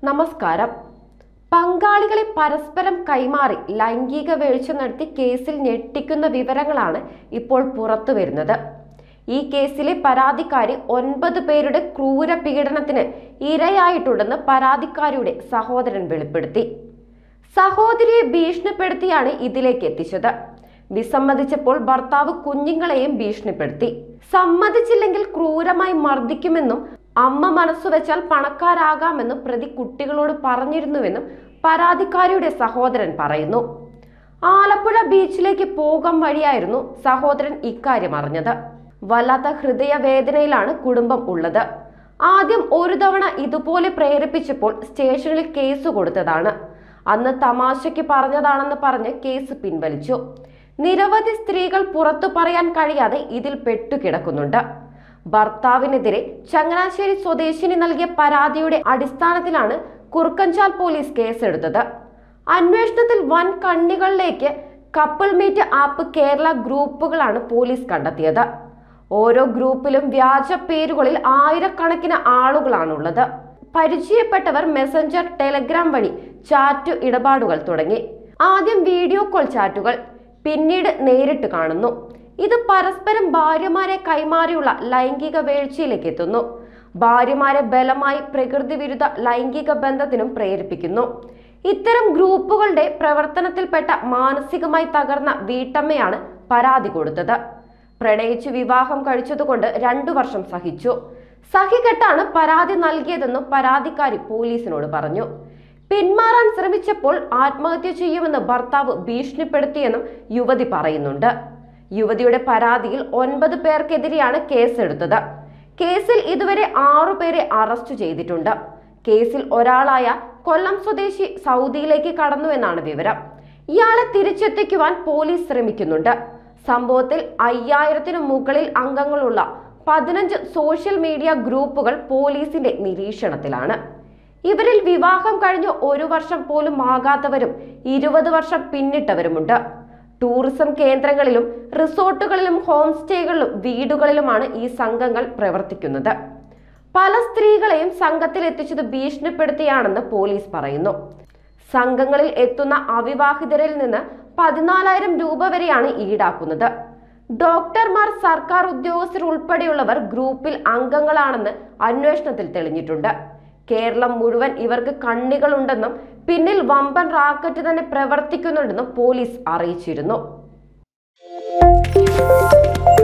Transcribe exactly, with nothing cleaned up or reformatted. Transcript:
നമസ്കാരം. പങ്കാളികളെ പരസ്പരം കൈമാറി ലൈംഗിക വീഴ്ച നടത്തി കേസിൽ ഞെട്ടിക്കുന്ന വിവരങ്ങളാണ് ഇപ്പോൾ പുറത്തു വരുന്നത്. ഈ കേസിലെ പരാതിക്കാരി ഒൻപത് പേരുടെ ക്രൂര പീഡനത്തിന് ഇരയായിട്ടുണ്ടെന്ന് പരാതിക്കാരിയുടെ സഹോദരൻ വെളിപ്പെടുത്തി. സഹോദരിയെ ഭീഷണിപ്പെടുത്തിയാണ് ഇതിലേക്ക് എത്തിച്ചത്. വിസമ്മതിച്ചപ്പോൾ ഭർത്താവ് കുഞ്ഞുങ്ങളെയും ഭീഷണിപ്പെടുത്തി. സമ്മതിച്ചില്ലെങ്കിൽ ക്രൂരമായി മർദ്ദിക്കുമെന്നും അമ്മ മനസ്സുവെച്ചാൽ പണക്കാരാകാമെന്നും പ്രതി കുട്ടികളോട് പറഞ്ഞിരുന്നുവെന്നും പരാതിക്കാരിയുടെ സഹോദരൻ പറയുന്നു. ആലപ്പുഴ ബീച്ചിലേക്ക് പോകാൻ വഴിയായിരുന്നു സഹോദരൻ ഇക്കാര്യം അറിഞ്ഞത്. വല്ലാത്ത ഹൃദയവേദനയിലാണ് കുടുംബം ഉള്ളത്. ആദ്യം ഒരു തവണ ഇതുപോലെ പ്രേരിപ്പിച്ചപ്പോൾ സ്റ്റേഷനിൽ കേസ് കൊടുത്തതാണ്. അന്ന് തമാശയ്ക്ക് പറഞ്ഞതാണെന്ന് പറഞ്ഞ് കേസ് പിൻവലിച്ചു. നിരവധി സ്ത്രീകൾ പുറത്തു പറയാൻ കഴിയാതെ ഇതിൽ പെട്ടുകിടക്കുന്നുണ്ട്. ഭർത്താവിനെതിരെ ചങ്ങനാശ്ശേരി സ്വദേശിനി നൽകിയ പരാതിയുടെ അടിസ്ഥാനത്തിലാണ് കുറുക്കഞ്ചാൽ പോലീസ് കേസെടുത്തത്. അന്വേഷണത്തിൽ വൻ കണ്ണികളിലേക്ക് കപ്പിൾ മീറ്റ് ആപ്പ് കേരള ഗ്രൂപ്പുകളാണ് പോലീസ് കണ്ടെത്തിയത്. ഓരോ ഗ്രൂപ്പിലും വ്യാജ പേരുകളിൽ ആയിരക്കണക്കിന് ആളുകളാണുള്ളത്. പരിചയപ്പെട്ടവർ മെസഞ്ചർ, ടെലഗ്രാം വഴി ചാറ്റ് ഇടപാടുകൾ തുടങ്ങി. ആദ്യം വീഡിയോ കോൾ ചാറ്റുകൾ, പിന്നീട് നേരിട്ട് കാണുന്നു. ഇത് പരസ്പരം ഭാര്യമാരെ കൈമാറിയുള്ള ലൈംഗിക വീഴ്ചയിലേക്ക് എത്തുന്നു. ഭാര്യമാരെ ബലമായി പ്രകൃതി വിരുദ്ധ ലൈംഗിക ബന്ധത്തിനും പ്രേരിപ്പിക്കുന്നു. ഇത്തരം ഗ്രൂപ്പുകളുടെ പ്രവർത്തനത്തിൽപ്പെട്ട മാനസികമായി തകർന്ന വീട്ടമ്മയാണ് പരാതി കൊടുത്തത്. പ്രണയിച്ച് വിവാഹം കഴിച്ചതുകൊണ്ട് രണ്ടു വർഷം സഹിച്ചു. സഹികെട്ടാണ് പരാതി നൽകിയതെന്നും പരാതിക്കാരി പോലീസിനോട് പറഞ്ഞു. പിന്മാറാൻ ശ്രമിച്ചപ്പോൾ ആത്മഹത്യ ചെയ്യുമെന്ന് ഭർത്താവ് ഭീഷണിപ്പെടുത്തിയെന്നും യുവതി പറയുന്നുണ്ട്. യുവതിയുടെ പരാതിയിൽ ഒൻപത് പേർക്കെതിരെയാണ് കേസെടുത്തത്. കേസിൽ ഇതുവരെ ആറു പേരെ അറസ്റ്റ് ചെയ്തിട്ടുണ്ട്. കേസിൽ ഒരാളായ കൊല്ലം സ്വദേശി സൗദിയിലേക്ക് കടന്നുവെന്നാണ് വിവരം. ഇയാളെ തിരിച്ചെത്തിക്കുവാൻ പോലീസ് ശ്രമിക്കുന്നുണ്ട്. സംഭവത്തിൽ അയ്യായിരത്തിനു മുകളിൽ അംഗങ്ങളുള്ള പതിനഞ്ച് സോഷ്യൽ മീഡിയ ഗ്രൂപ്പുകൾ പോലീസിന്റെ നിരീക്ഷണത്തിലാണ്. ഇവരിൽ വിവാഹം കഴിഞ്ഞ് ഒരു വർഷം പോലും ആകാത്തവരും ഇരുപത് വർഷം പിന്നിട്ടവരുമുണ്ട്. ടൂറിസം കേന്ദ്രങ്ങളിലും റിസോർട്ടുകളിലും ഹോം സ്റ്റേകളിലും വീടുകളിലുമാണ് ഈ സംഘങ്ങൾ പ്രവർത്തിക്കുന്നത്. പല സ്ത്രീകളെയും സംഘത്തിൽ എത്തിച്ചത് ഭീഷണിപ്പെടുത്തിയാണെന്ന് പോലീസ് പറയുന്നു. സംഘങ്ങളിൽ എത്തുന്ന അവിവാഹിതരിൽ നിന്ന് പതിനാലായിരം രൂപ വരെയാണ് ഈടാക്കുന്നത്. ഡോക്ടർമാർ, സർക്കാർ ഉദ്യോഗസ്ഥർ ഉൾപ്പെടെയുള്ളവർ ഗ്രൂപ്പിൽ അംഗങ്ങളാണെന്ന് അന്വേഷണത്തിൽ തെളിഞ്ഞിട്ടുണ്ട്. കേരളം മുഴുവൻ ഇവർക്ക് കണ്ണികളുണ്ടെന്നും പിന്നിൽ വമ്പൻ റാക്കറ്റ് തന്നെ പ്രവർത്തിക്കുന്നുണ്ടെന്നും പോലീസ് അറിയിച്ചിരുന്നു.